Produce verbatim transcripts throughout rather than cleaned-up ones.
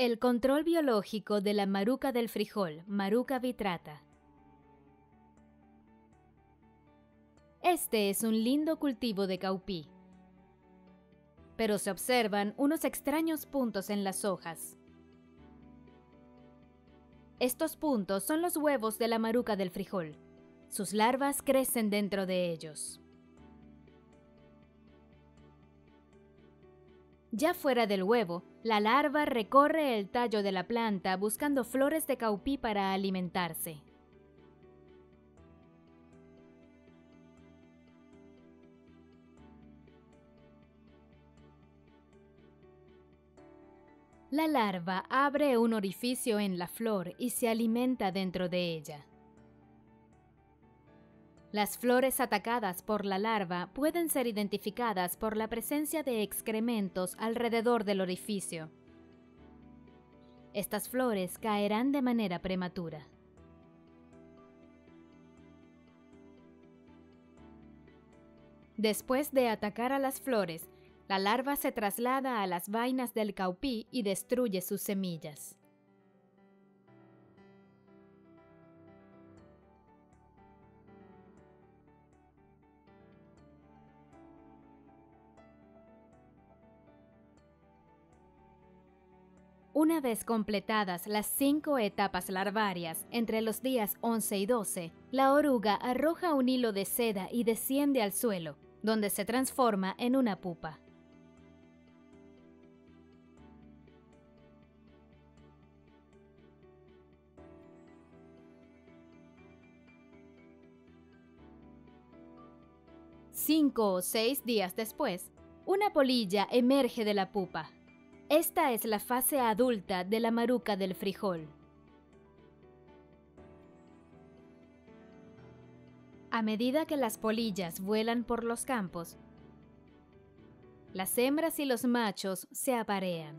El control biológico de la maruca del frijol, Maruca vitrata. Este es un lindo cultivo de caupí, pero se observan unos extraños puntos en las hojas. Estos puntos son los huevos de la maruca del frijol. Sus larvas crecen dentro de ellos. Ya fuera del huevo, la larva recorre el tallo de la planta buscando flores de caupí para alimentarse. La larva abre un orificio en la flor y se alimenta dentro de ella. Las flores atacadas por la larva pueden ser identificadas por la presencia de excrementos alrededor del orificio. Estas flores caerán de manera prematura. Después de atacar a las flores, la larva se traslada a las vainas del caupí y destruye sus semillas. Una vez completadas las cinco etapas larvarias, entre los días once y doce, la oruga arroja un hilo de seda y desciende al suelo, donde se transforma en una pupa. Cinco o seis días después, una polilla emerge de la pupa. Esta es la fase adulta de la maruca del frijol. A medida que las polillas vuelan por los campos, las hembras y los machos se aparean.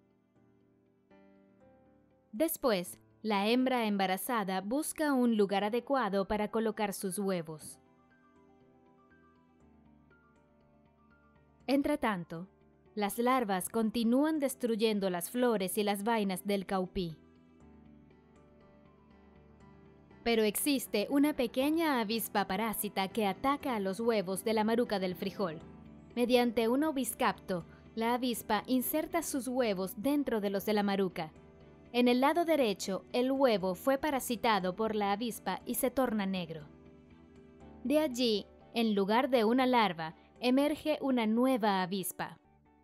Después, la hembra embarazada busca un lugar adecuado para colocar sus huevos. Entretanto, las larvas continúan destruyendo las flores y las vainas del caupí. Pero existe una pequeña avispa parásita que ataca a los huevos de la maruca del frijol. Mediante un oviscapto, la avispa inserta sus huevos dentro de los de la maruca. En el lado derecho, el huevo fue parasitado por la avispa y se torna negro. De allí, en lugar de una larva, emerge una nueva avispa.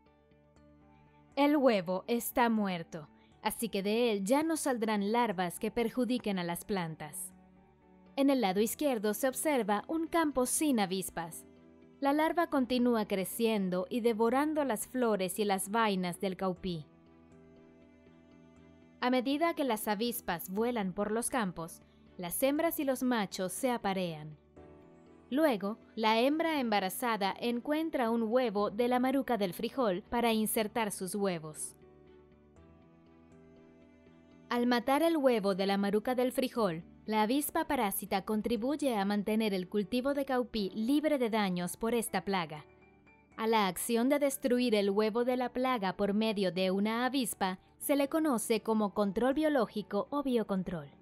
El huevo está muerto, así que de él ya no saldrán larvas que perjudiquen a las plantas. En el lado izquierdo se observa un campo sin avispas. La larva continúa creciendo y devorando las flores y las vainas del caupí. A medida que las avispas vuelan por los campos, las hembras y los machos se aparean. Luego, la hembra embarazada encuentra un huevo de la maruca del frijol para insertar sus huevos. Al matar el huevo de la maruca del frijol, la avispa parásita contribuye a mantener el cultivo de caupí libre de daños por esta plaga. A la acción de destruir el huevo de la plaga por medio de una avispa se le conoce como control biológico o biocontrol.